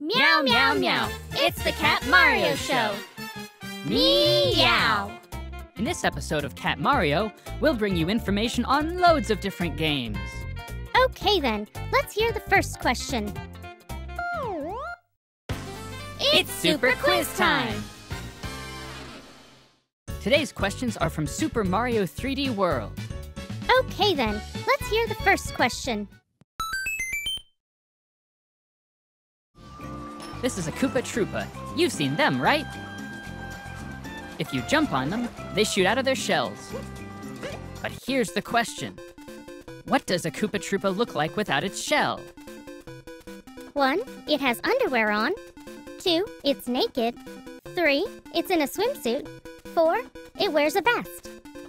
Meow, meow, meow. It's the Cat Mario Show. Meow. In this episode of Cat Mario, we'll bring you information on loads of different games. Okay then, let's hear the first question. It's Super Quiz Time! Today's questions are from Super Mario 3D World. Okay then, let's hear the first question. This is a Koopa Troopa. You've seen them, right? If you jump on them, they shoot out of their shells. But here's the question. What does a Koopa Troopa look like without its shell? 1. It has underwear on. 2. It's naked. 3. It's in a swimsuit. 4. It wears a vest.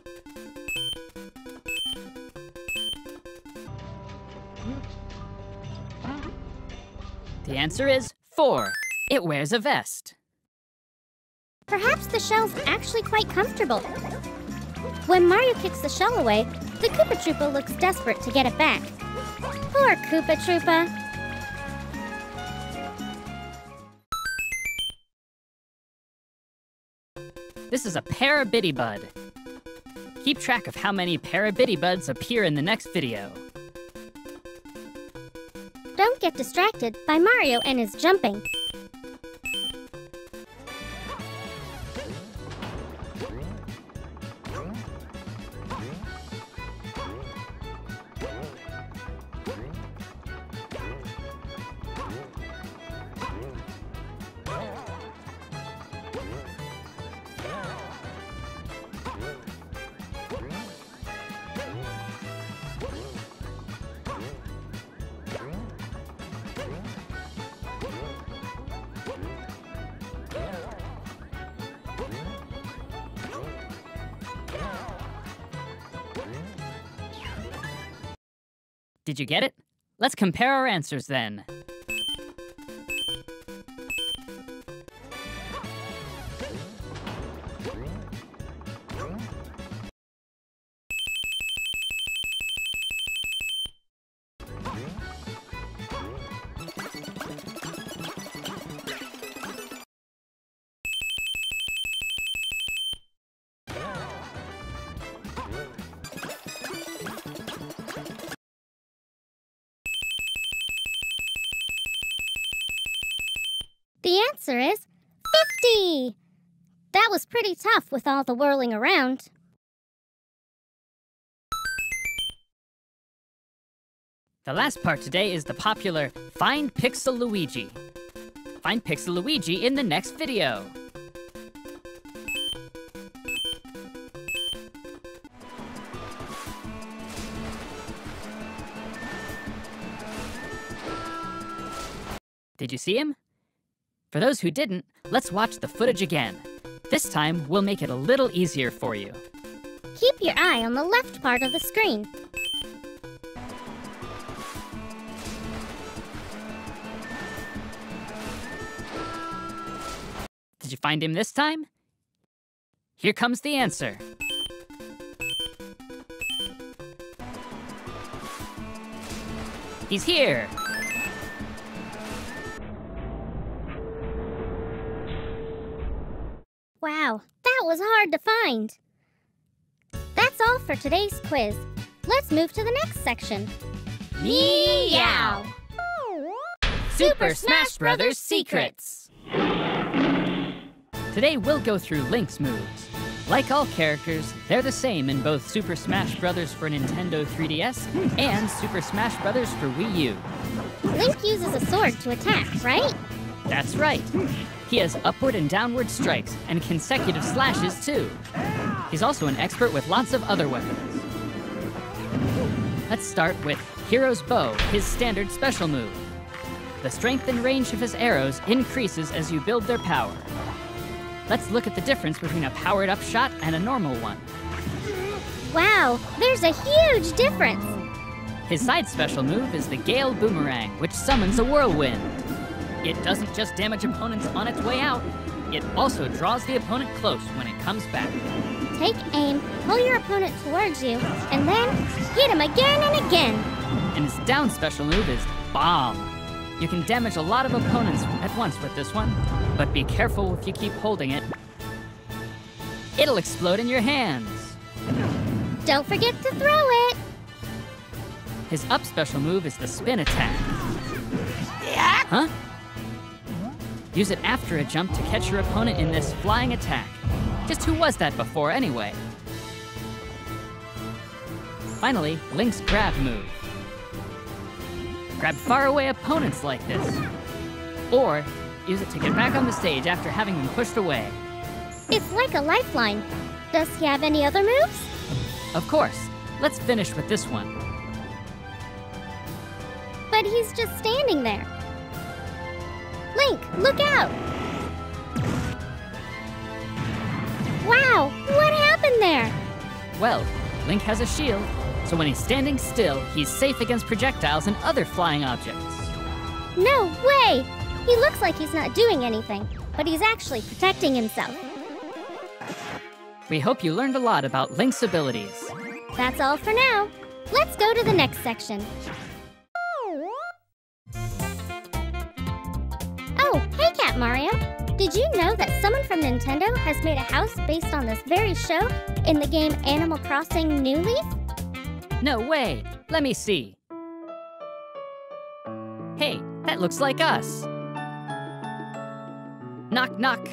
The answer is 4. It wears a vest. Perhaps the shell's actually quite comfortable. When Mario kicks the shell away, the Koopa Troopa looks desperate to get it back. Poor Koopa Troopa. This is a Parabitty-Bud. Keep track of how many Parabitty-Buds appear in the next video. Don't get distracted by Mario and his jumping. Did you get it? Let's compare our answers then. The answer is 50! That was pretty tough with all the whirling around. The last part today is the popular Find Pixel Luigi. Find Pixel Luigi in the next video. Did you see him? For those who didn't, let's watch the footage again. This time, we'll make it a little easier for you. Keep your eye on the left part of the screen. Did you find him this time? Here comes the answer. He's here! Wow, that was hard to find. That's all for today's quiz. Let's move to the next section. Meow! Super Smash Bros. Secrets! Today we'll go through Link's moves. Like all characters, they're the same in both Super Smash Bros. For Nintendo 3DS and Super Smash Bros. For Wii U. Link uses a sword to attack, right? That's right. He has upward and downward strikes and consecutive slashes too. He's also an expert with lots of other weapons. Let's start with Hero's Bow, his standard special move. The strength and range of his arrows increases as you build their power. Let's look at the difference between a powered-up shot and a normal one. Wow, there's a huge difference! His side special move is the Gale Boomerang, which summons a whirlwind. It doesn't just damage opponents on its way out, it also draws the opponent close when it comes back. Take aim, pull your opponent towards you, and then hit him again and again. And his down special move is Bomb. You can damage a lot of opponents at once with this one, but be careful if you keep holding it. It'll explode in your hands. Don't forget to throw it. His up special move is the spin attack. Huh? Use it after a jump to catch your opponent in this flying attack. Just who was that before anyway? Finally, Link's grab move. Grab faraway opponents like this. Or use it to get back on the stage after having them pushed away. It's like a lifeline. Does he have any other moves? Of course. Let's finish with this one. But he's just standing there. Link, look out! Wow, what happened there? Well, Link has a shield, so when he's standing still, he's safe against projectiles and other flying objects. No way! He looks like he's not doing anything, but he's actually protecting himself. We hope you learned a lot about Link's abilities. That's all for now. Let's go to the next section. Oh, hey Cat Mario! Did you know that someone from Nintendo has made a house based on this very show in the game Animal Crossing New Leaf? No way! Let me see. Hey, that looks like us. Knock, knock.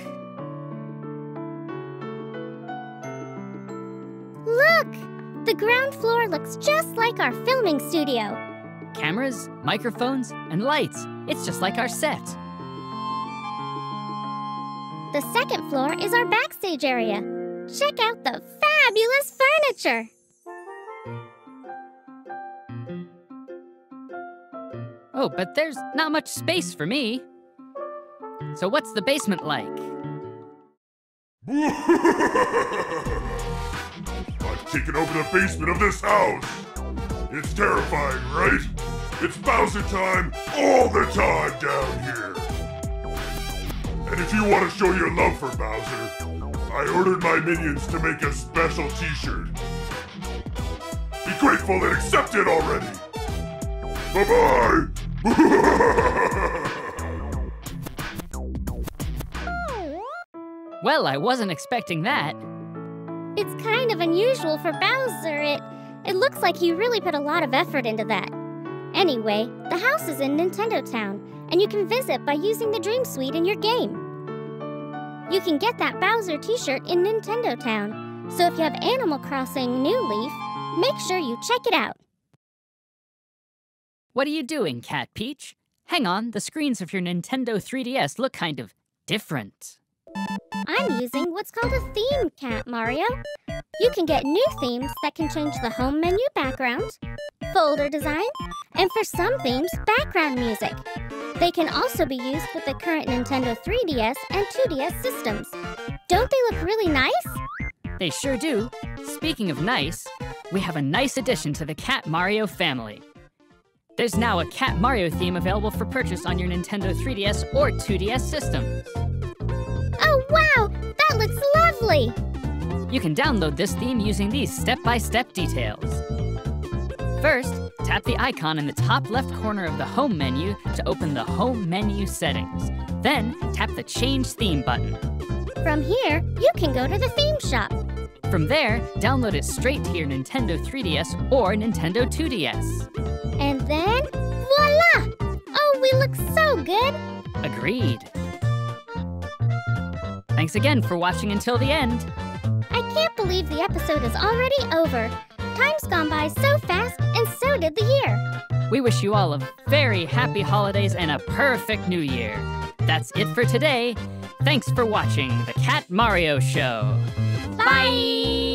Look! The ground floor looks just like our filming studio. Cameras, microphones, and lights. It's just like our set. The second floor is our backstage area. Check out the fabulous furniture! Oh, but there's not much space for me. So what's the basement like? I've taken over the basement of this house. It's terrifying, right? It's Bowser time all the time down here. And if you want to show your love for Bowser, I ordered my minions to make a special t-shirt. Be grateful and accept it already. Bye-bye! Well, I wasn't expecting that. It's kind of unusual for Bowser. It looks like he really put a lot of effort into that. Anyway, the house is in Nintendo Town, and you can visit by using the Dream Suite in your game. You can get that Bowser t-shirt in Nintendo Town, so if you have Animal Crossing New Leaf, make sure you check it out. What are you doing, Cat Peach? Hang on, the screens of your Nintendo 3DS look kind of different. I'm using what's called a theme, Cat Mario. You can get new themes that can change the home menu background, folder design, and for some themes, background music. They can also be used with the current Nintendo 3DS and 2DS systems. Don't they look really nice? They sure do. Speaking of nice, we have a nice addition to the Cat Mario family. There's now a Cat Mario theme available for purchase on your Nintendo 3DS or 2DS systems. Oh wow, that looks lovely! You can download this theme using these step-by-step details. First, tap the icon in the top left corner of the home menu to open the home menu settings. Then, tap the Change Theme button. From here, you can go to the theme shop. From there, download it straight to your Nintendo 3DS or Nintendo 2DS. And then, voila! Oh, we look so good! Agreed. Thanks again for watching until the end. I can't believe the episode is already over. Time's gone by so fast, and so did the year. We wish you all a very happy holidays and a perfect new year. That's it for today. Thanks for watching the Cat Mario Show. Bye!